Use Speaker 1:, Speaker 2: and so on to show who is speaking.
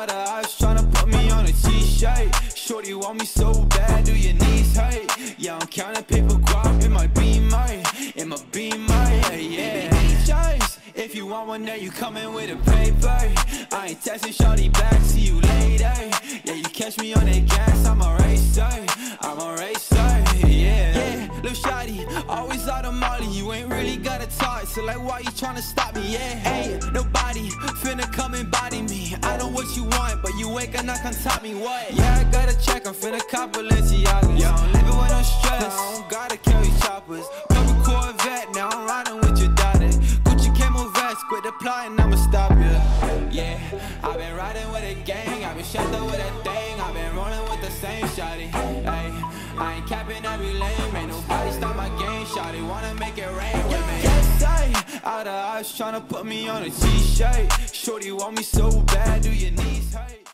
Speaker 1: Out of eyes tryna put me on a t-shirt. Shorty want me so bad, do your knees hurt? Yeah, I'm counting paper guap in my Beamer, yeah. Choice. If you want one there, you coming with a paper. I ain't texting shorty back, see you later. Yeah, you catch me on that gas, I'm a racer, yeah. Lil' shawty, always out of molly, you ain't really gotta talk, so like why you tryna stop me, yeah? Ain't nobody finna come and body me. I know what you want, but you ain't gonna come top me, what? Yeah, I gotta check, I'm finna cop Balenciagas. Yeah, I'm living with no stress, I don't gotta carry choppers. Couple Corvette, now I'm riding with your daughter. Gucci camo vest, quit applying, I'ma stop ya. Yeah, I've been riding with a gang, I've been shut up with a thing, I've been rolling with the same shawty. Ay, I ain't capping every lane, ain't nobody stop my game, shawty wanna make it rain with me. Yes, out of eyes tryna put me on a t-shirt. Shorty want me so bad, do your knees hurt?